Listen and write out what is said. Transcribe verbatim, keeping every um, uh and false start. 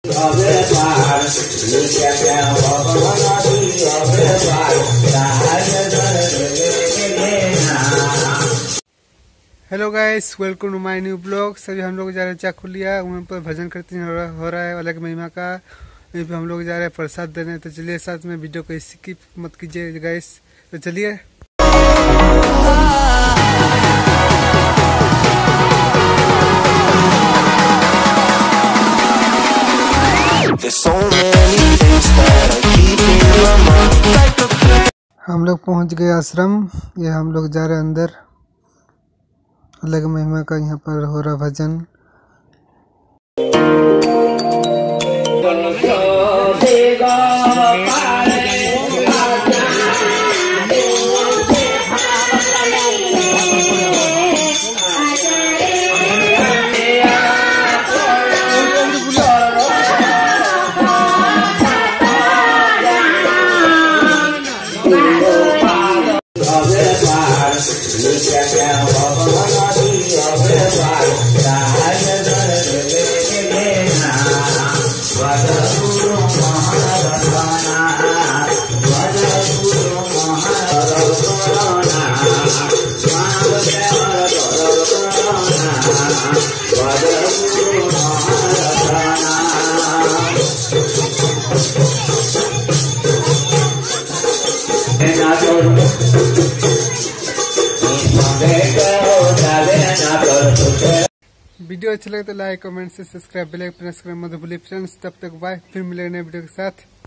Hello guys, welcome to my new blog. सभी हम लोग जा रहे हैं चाकुलिया, वहाँ पर भजन कीर्तन हो रहा, हो रहा है अलग महिमा का। वहीं पे हम लोग जा रहे हैं प्रसाद देने। तो चलिए साथ में वीडियो को स्किप मत कीजिए गाइस। तो चलिए। हम लोग पहुंच गए आश्रम। ये हम लोग जा रहे हैं अंदर। अलग महिमा का यहाँ पर हो रहा भजन। वीडियो अच्छा लगे तो लाइक कमेंट से सब्सक्राइब बेल आइकन प्रेस करें मत भूलिए फ्रेंड्स। तब तक बाय, फिर मिलेंगे नए वीडियो के साथ।